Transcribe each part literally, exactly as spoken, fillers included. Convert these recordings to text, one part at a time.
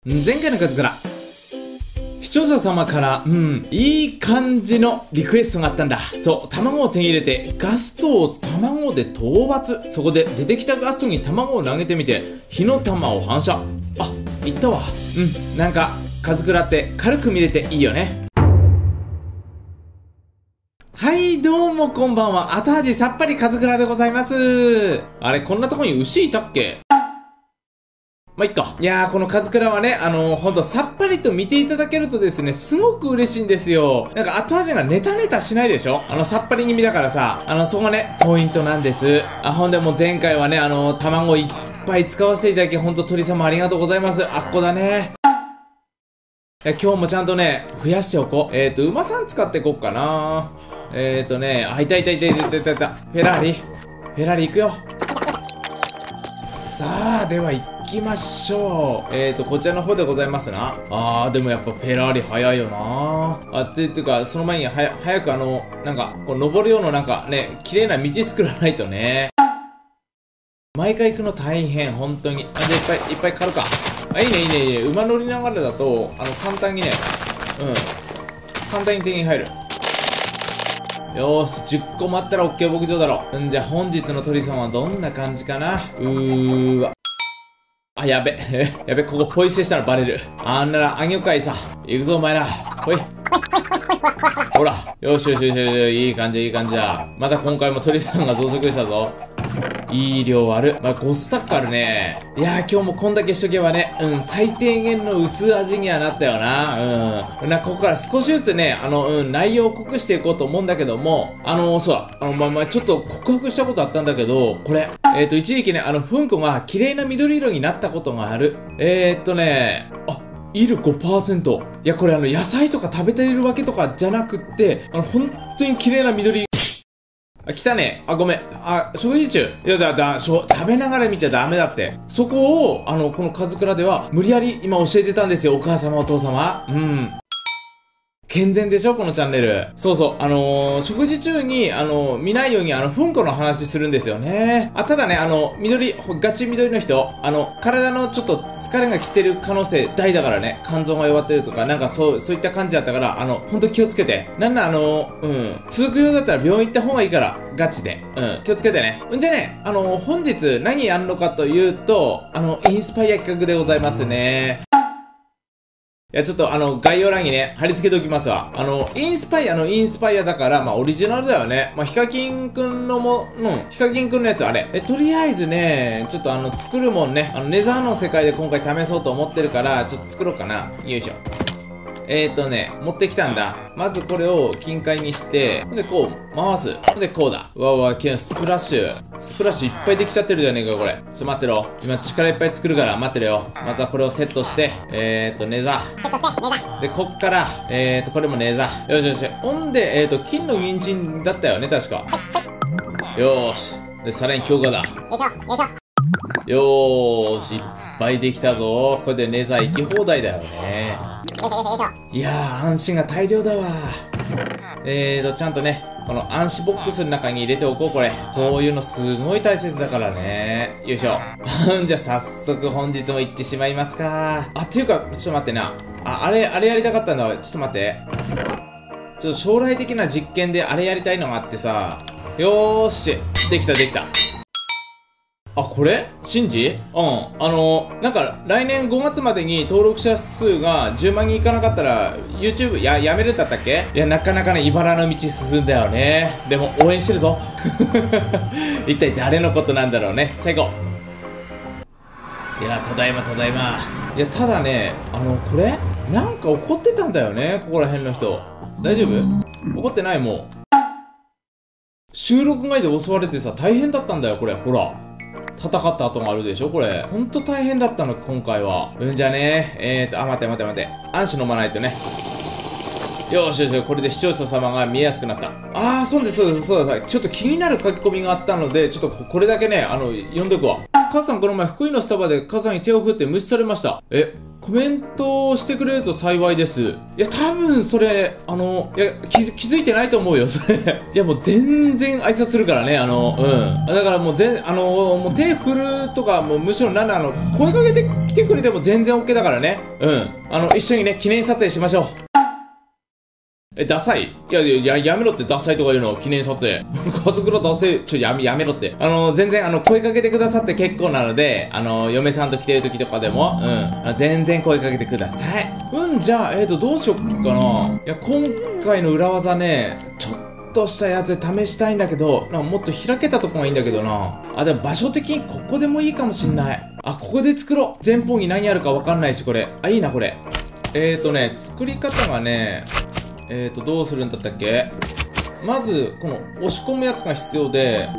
前回の数から視聴者様からうんいい感じのリクエストがあったんだ。そう、卵を手に入れてガストを卵で討伐。そこで出てきたガストに卵を投げてみて火の玉を反射。あ、いったわ。うん、なんか数倉って軽く見れていいよね。はい、どうもこんばんは。後味さっぱり数倉でございます。あれ、こんなとこに牛いたっけ？まあ、いっか。いやー、この数倉はね、あのー、ほんとさっぱりと見ていただけるとですね、すごく嬉しいんですよ。なんか後味がネタネタしないでしょ？あの、さっぱり気味だからさ、あの、そこがね、ポイントなんです。あ、ほんでもう前回はね、あのー、卵いっぱい使わせていただき、ほんと鳥様ありがとうございます。あっこだね。いや、今日もちゃんとね、増やしておこう。えーと、馬さん使っていこっかな。えーとね、あ、いたいたいたいたいたいたいた。フェラーリ。フェラーリ行くよ。さあ、では行きましょう。えーと、こちらの方でございますな。あー、でもやっぱフェラーリ早いよな。あ、っていうか、その前にはや、早くあの、なんか、こう、登るようななんかね、綺麗な道作らないとね。毎回行くの大変、本当に。あ、じゃあいっぱい、いっぱい狩るか。あ、いいね、いいね、いいね。馬乗りながらだと、あの、簡単にね、うん。簡単に手に入る。よーし、じゅっこ待ったら OK 牧場だろ。んじゃ、本日の鳥さんはどんな感じかな。うーわ。あ、やべ。やべ、ここポイ捨てしたらバレる。あんなら、あげよかいさ。行くぞ、お前ら。ほい。ほら。よしよしよしよし。いい感じ、いい感じだ。また今回も鳥さんが増殖したぞ。いい量ある。まあ、ごスタックあるね。いやー、今日もこんだけしとけばね、うん、最低限の薄味にはなったよな。うん。な、ここから少しずつね、あの、うん、内容を濃くしていこうと思うんだけども、あのー、そうだ、あの、まあ、まあ、ちょっと告白したことあったんだけど、これ、えっと、一時期ね、あの、ふんこが綺麗な緑色になったことがある。えーっとね、あ、イル ごパーセント。いや、これあの、野菜とか食べてるわけとかじゃなくって、あの、本当に綺麗な緑。あ、来たね。あ、ごめん。あ、食事中。いや、だ、だ、しょ、食べながら見ちゃダメだって。そこを、あの、この数倉では、無理やり今教えてたんですよ。お母様、お父様。うん。健全でしょこのチャンネル。そうそう。あのー、食事中に、あのー、見ないように、あの、ふんこの話するんですよね。あ、ただね、あの、緑、ガチ緑の人、あの、体のちょっと疲れが来てる可能性大だからね。肝臓が弱ってるとか、なんかそう、そういった感じだったから、あの、ほんと気をつけて。なんな、あのー、うん。通く用だったら病院行った方がいいから、ガチで。うん。気をつけてね。んじゃね、あのー、本日何やんのかというと、あの、インスパイア企画でございますね。いや、ちょっとあの、概要欄にね、貼り付けておきますわ。あの、インスパイアのインスパイアだから、まあ、オリジナルだよね。まあ、ヒカキンくんのも、うん、ヒカキンくんのやつあれ。え、とりあえずね、ちょっとあの、作るもんね、あの、ネザーの世界で今回試そうと思ってるから、ちょっと作ろうかな。よいしょ。えーとね、持ってきたんだ。まずこれを金塊にして、ほんでこう、回す。ほんでこうだ。うわうわ、スプラッシュ。スプラッシュいっぱいできちゃってるじゃねえか、これ。ちょっと待ってろ。今力いっぱい作るから待ってるよ。まずはこれをセットして、えーと、ネザー。セットして、ネザー。で、こっから、えーと、これもネザー。よしよし。ほんで、えーと、金の人参だったよね、確か。はい、よーし。で、さらに強化だ。よいしょ、よいしょ。よーし、いっぱいできたぞ。これでネザー行き放題だよね。いやー、暗視が大量だわ。えーと、ちゃんとね、この暗視ボックスの中に入れておこう、これ。こういうのすごい大切だからね。よいしょ。じゃあ、早速本日も行ってしまいますか。あ、っていうか、ちょっと待ってな。あ、あれ、あれやりたかったんだ。ちょっと待って。ちょっと将来的な実験であれやりたいのがあってさ。よーし。できた、できた。あ、これシンジ？うん。あのー、なんか、来年ごがつまでに登録者数がじゅうまんにんいかなかったら、YouTube や、やめるんだったっけ？いや、なかなかね、茨の道進んだよね。でも、応援してるぞ。一体誰のことなんだろうね。最後。いや、ただいま、ただいま。いや、ただね、あの、これなんか怒ってたんだよね、ここら辺の人。大丈夫？怒ってないもん。収録外で襲われてさ、大変だったんだよ、これ。ほら。戦った後があるでしょこれ。ほんと大変だったの、今回は。うんじゃねえーと、あ、待って待って待って。暗視飲まないとね。 よしよし、これで視聴者様が見えやすくなった。あー、そうです、そうです、そうです。ちょっと気になる書き込みがあったので、ちょっとこれだけね、あの、読んでおくわ。母さん、この前、福井のスタバで母さんに手を振って無視されました。え、コメントしてくれると幸いです。いや、多分それ、あの、いや、気づ、気づいてないと思うよ、それ。いや、もう全然挨拶するからね、あの、うん。だからもう全、あの、もう手振るとか、もうむしろなんだ、あの、声かけてきてくれても全然 OK だからね。うん。あの、一緒にね、記念撮影しましょう。え、ダサい？いやいや、やめろってダサいとか言うの、記念撮影。家族のダサい、ちょ、やめ、やめろって。あの、全然、あの、声かけてくださって結構なので、あの、嫁さんと来てる時とかでも、うん。あの全然声かけてください。うん、じゃあ、えーと、どうしよっかな。いや、今回の裏技ね、ちょっとしたやつで試したいんだけど、なんかもっと開けたとこがいいんだけどな。あ、でも場所的にここでもいいかもしんない。あ、ここで作ろう。前方に何あるかわかんないし、これ。あ、いいな、これ。えーとね、作り方がね、えーと、どうするんだったっけ？まず、この、押し込むやつが必要で、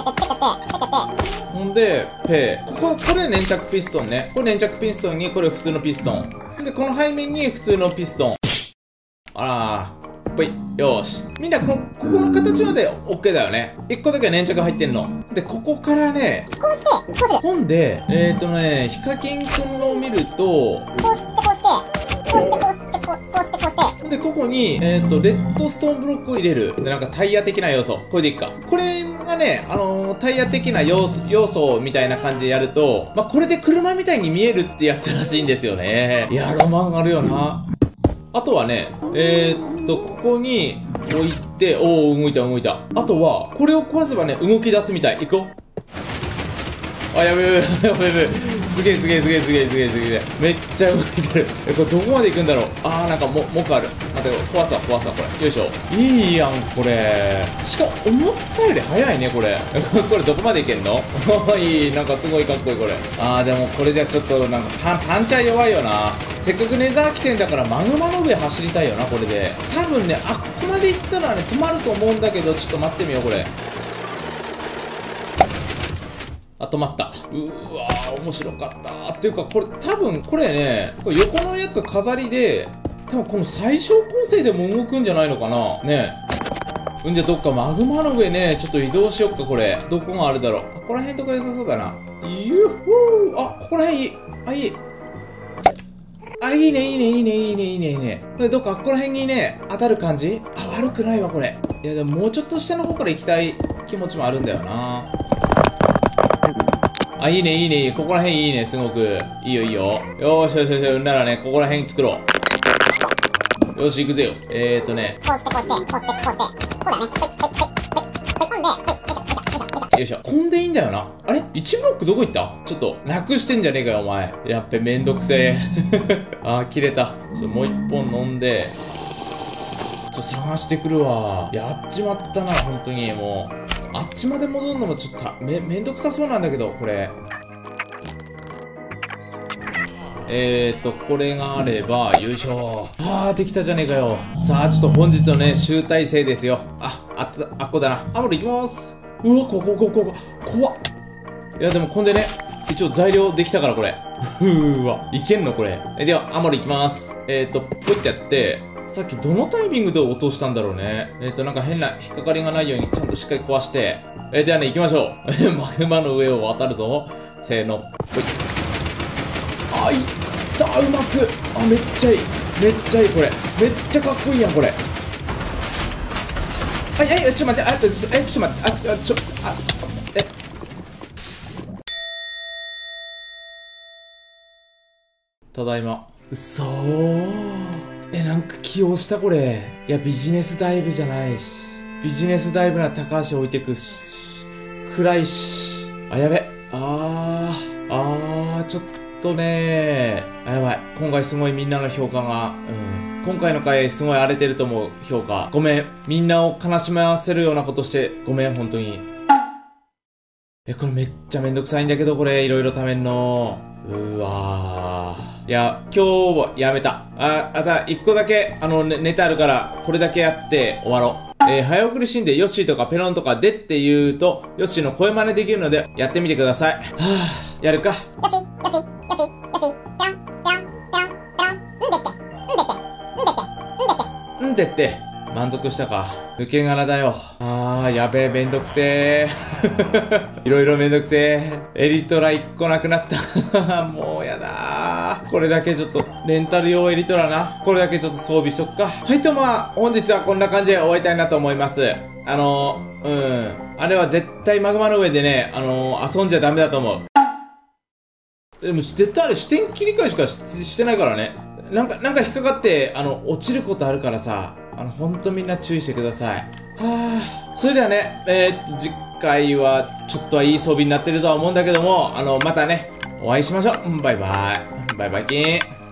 ほんで、ペー。ここ、これ粘着ピストンね。これ粘着ピストンに、これ普通のピストン。で、この背面に普通のピストン。あらー。ぽい。よーし。みんな、この、ここの形まで OK だよね。一個だけ粘着入ってんの。で、ここからね、 こうして、こうする。 ほんで、えーとね、ヒカキンくんのを見ると、 こうして、こうして、こうして、こうして、こうこうして、こうして。 で、ここに、えっ、ー、と、レッドストーンブロックを入れる。で、なんかタイヤ的な要素。これでいいか。これがね、あのー、タイヤ的な要素、要素みたいな感じでやると、まあ、これで車みたいに見えるってやつらしいんですよね。いや、ロマンあるよな。あとはね、えー、っと、ここに置いて、おー、動いた動いた。あとは、これを壊せばね、動き出すみたい。いこう。あ、やべやべやべやべやべ。すげえすげえすげえすげえすげえすげえ。めっちゃ動いてる。え、これどこまで行くんだろう。あー、なんかも、もくある。待って、壊すわ、壊すわ、これ。よいしょ。いいやん、これ。しかも、思ったより早いね、これ。これどこまで行けんの？いい、なんかすごいかっこいい、これ。あー、でもこれじゃちょっと、なんかパン、パンチャー弱いよな。せっかくネザー起点だからマグマの上走りたいよな、これで。多分ね、あっこまで行ったらね、止まると思うんだけど、ちょっと待ってみよう、これ。あ、止まった。うーわー、面白かったー。っていうか、これ、多分、これね、これ横のやつ飾りで、多分この最小構成でも動くんじゃないのかなねえ。うんじゃ、どっかマグマの上ね、ちょっと移動しよっか、これ。どこがあるだろう。あ、ここら辺とか良さそうだな。ゆっほー。あ、ここら辺いい。あ、いい。あ、いいね、いいね、いいね、いいね、いいね、いいね。で、どっかあっこら辺にね、当たる感じ？あ、悪くないわ、これ。いや、でももうちょっと下の方から行きたい気持ちもあるんだよな。あ、いいね、いいね、ここら辺いいね、すごく。いいよ、いいよ。よーしよしよし、うんならね、ここら辺作ろう。よし、行くぜよ。えーとね。 こうして、こうして、こうして、こうして。こうだね。はい、はい、はい、はい、はい、 よいしょ。こんでいいんだよな。あれ ?いち ブロックどこ行った？ちょっと、なくしてんじゃねえかよ、お前。やっべ、めんどくせえ。あー、切れた。ちょ、もう一本飲んで、ちょ、探してくるわ。やっちまったな、ほんとに、もう。あっちまで戻るのもちょっと、め、めんどくさそうなんだけど、これ。えーと、これがあれば、よいしょ。あー、できたじゃねえかよ。さあ、ちょっと本日のね、集大成ですよ。あ、あった、あっこだな。アムロ行きます。うわ、ここ、ここ、ここ、怖っ。いや、でも、こんでね、一応材料できたから、これ。ふーわ、いけんのこれ。え、では、アムロ行きます。えーと、ポイってやって、さっきどのタイミングで落としたんだろうね。えーと、なんか変な引っかかりがないようにちゃんとしっかり壊して。えー、ではね、行きましょう。マグマの上を渡るぞ。せーの、ほい。あ、いったうまく。あ、めっちゃいい。めっちゃいい、これ。めっちゃかっこいいやん、これ。あ、いやいや、ちょっと待って、あ、え、ちょっと待って、あ、ちょ、あ、え。ただいま。うそー。え、なんか起用したこれ。いや、ビジネスダイブじゃないし。ビジネスダイブなら高橋置いてくし。暗いし。あ、やべ。あー。あー、ちょっとねー。あ、やばい。今回すごいみんなの評価が。うん。今回の回すごい荒れてると思う。評価。ごめん。みんなを悲しませるようなことして。ごめん、本当に。え、これめっちゃめんどくさいんだけど、これ。いろいろためんの。うーわー。いや、今日はやめた。あ、あた、一個だけ、あの、ね、ネタあるから、これだけやって終わろう。えー、早送りシーンでヨッシーとかペロンとかでって言うと、ヨッシーの声真似できるので、やってみてください。はぁ、やるか。 よし、よし、よし、よし、よし、ペロン、ペロン、ペロン、ペロン、うんでって、うんでって、うんでって、うんでって。 んんでって。満足したか。抜け殻だよ。あー、やべえ、めんどくせー。いろいろめんどくせー。エリトラいっこなくなった。もうやだー。これだけちょっと、レンタル用エリトラな。これだけちょっと装備しとくか。はい、とまあ、本日はこんな感じで終わりたいなと思います。あのー、うん。あれは絶対マグマの上でね、あのー、遊んじゃダメだと思う。でも、絶対あれ視点切り替えしか し, してないからね。なんか、なんか引っかかって、あの、落ちることあるからさ、あの、ほんとみんな注意してください。はぁ。それではね、えー、っと、次回は、ちょっとはいい装備になってるとは思うんだけども、あの、またね、お会いしましょう。バイバイ。バイバイキーン。